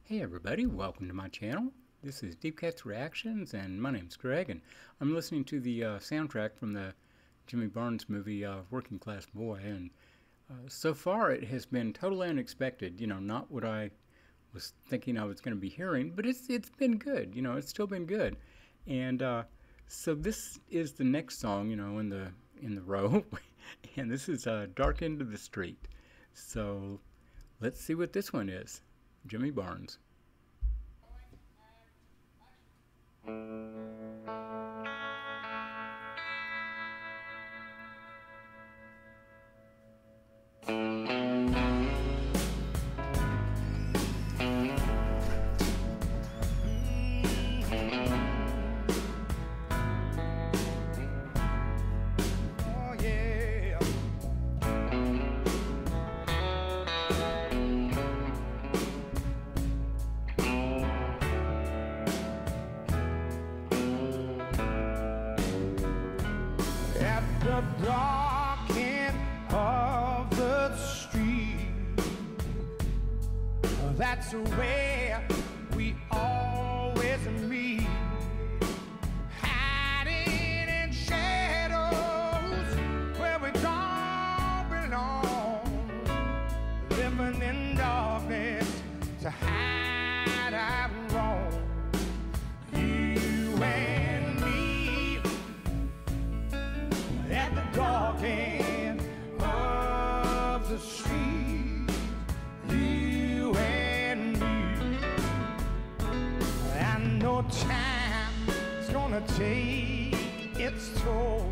Hey everybody, welcome to my channel. This is Deep Cats Reactions and my name's Greg, and I'm listening to the soundtrack from the Jimmy Barnes movie Working Class Boy, and so far it has been totally unexpected, not what I was thinking I was going to be hearing, but it's been good, it's still been good. And so this is the next song, in the row, and this is Dark End of the Street. So let's see what this one is. Jimmy Barnes. The dark end of the street, that's where we always meet, hiding in shadows where we don't belong, living in darkness to hide our wrong. You and me at the dark end of the street, you and me. I know time's gonna take its toll.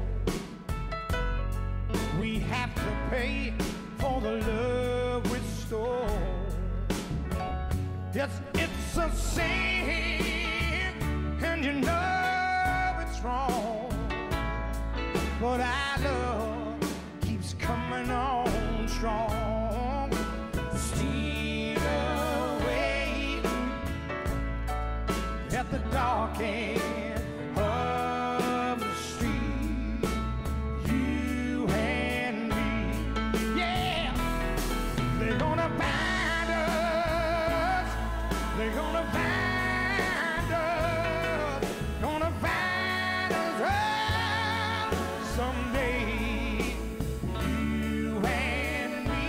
We have to pay for the love we stole. Yes, it's a sin, and you know it's wrong, but our love keeps coming on strong. Steal away at the dark end of the street, you and me. Yeah, they're gonna find us. They're gonna find us. Gonna find us. Someday, you and me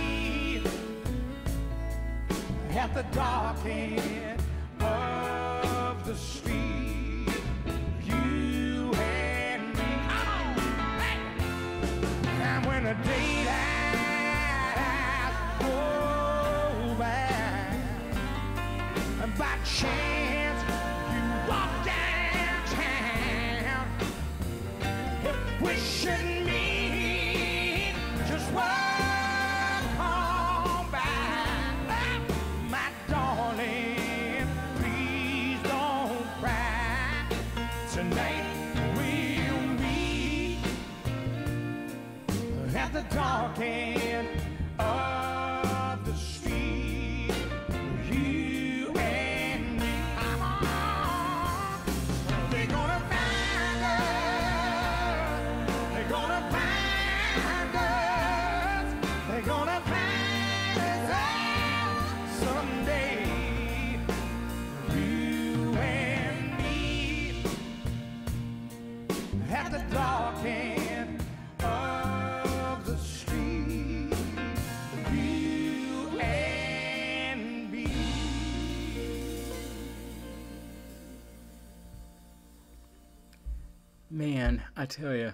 at the dark end of the street, you and me. Hey! And when the daylight goes by, and by chance you walk downtown, we should meet just walk on by. My darling, please don't cry. Tonight we'll meet at the dark end of the street, you and me. They're gonna find us. They're gonna find us. They're gonna find us out someday. You and me at the dark end of the street. You and me. Man, I tell you,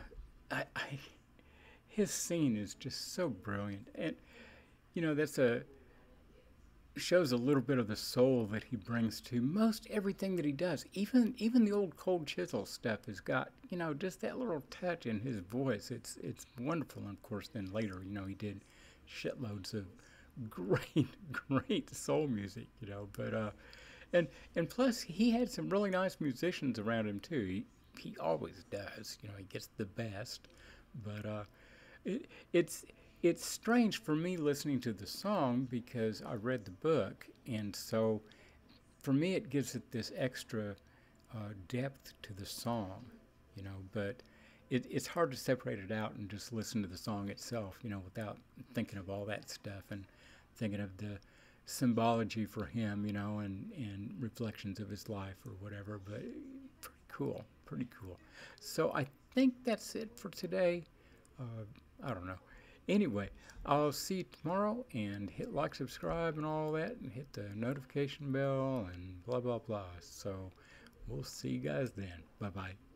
his scene is just so brilliant, and that's shows a little bit of the soul that he brings to most everything that he does. Even the old Cold Chisel stuff has got just that little touch in his voice. It's wonderful. And of course, then later he did shitloads of great great soul music. But and plus he had some really nice musicians around him too. He always does. He gets the best. But it's strange for me listening to the song because I read the book, and so for me it gives it this extra depth to the song, But it's hard to separate it out and just listen to the song itself, without thinking of all that stuff and thinking of the symbology for him, you know, and reflections of his life or whatever. But pretty cool, pretty cool. So I think that's it for today. I don't know. Anyway, I'll see you tomorrow, and hit like, subscribe, and all that, and hit the notification bell, and blah, blah, blah. So we'll see you guys then. Bye-bye.